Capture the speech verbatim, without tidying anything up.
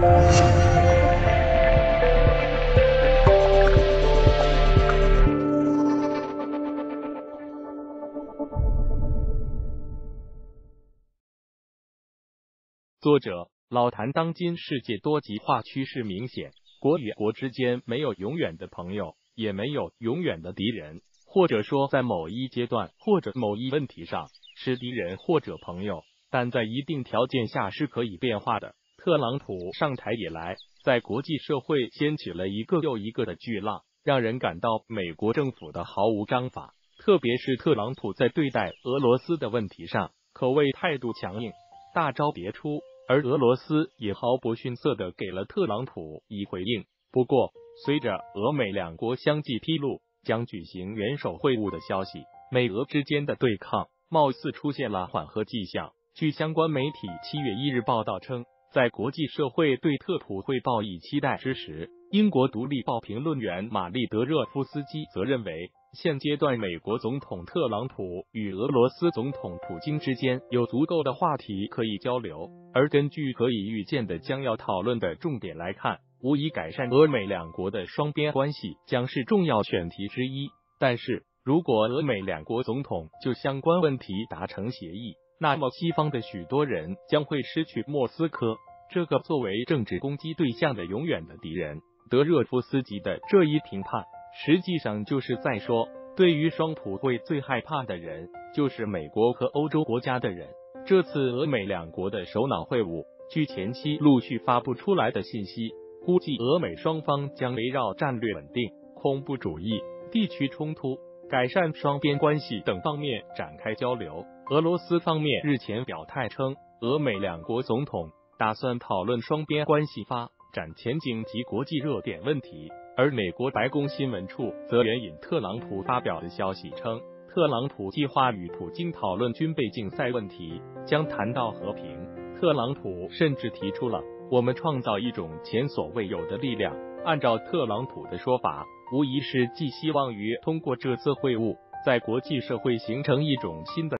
作者老谭，当今世界多极化趋势明显，国与国之间没有永远的朋友，也没有永远的敌人，或者说在某一阶段或者某一问题上是敌人或者朋友，但在一定条件下是可以变化的。特朗普上台以来，在国际社会掀起了一个又一个的巨浪，让人感到美国政府的毫无章法，特别是特朗普在对待俄罗斯的问题上，可谓态度强硬，大招迭出。而俄罗斯也毫不逊色地给了特朗普以回应。不过，随着俄美两国相继披露将举行元首会晤的消息，美俄之间的对抗貌似出现了缓和迹象。据相关媒体七月一日报道称，在国际社会对特普会报以期待之时，英国独立报评论员玛丽德热夫斯基则认为，现阶段美国总统特朗普与俄罗斯总统普京之间有足够的话题可以交流，而根据可以预见的将要讨论的重点来看，无疑改善俄美两国的双边关系将是重要选题之一。但是，如果俄美两国总统就相关问题达成协议，那么西方的许多人将会失去莫斯科这个作为政治攻击对象的永远的敌人。德热夫斯基的这一评判实际上就是在说，对于双普会最害怕的人就是美国和欧洲国家的人。这次俄美两国的首脑会晤，据前期陆续发布出来的信息，估计俄美双方将围绕战略稳定、恐怖主义、地区冲突、改善双边关系等方面展开交流。俄罗斯方面日前表态称，俄美两国总统打算讨论双边关系发展前景及国际热点问题，而美国白宫新闻处则援引特朗普发表的消息称，特朗普计划与普京讨论军备竞赛问题，将谈到和平。特朗普甚至提出了我们创造一种前所未有的力量。按照特朗普的说法，无疑是寄希望于通过这次会晤，在国际社会形成一种新的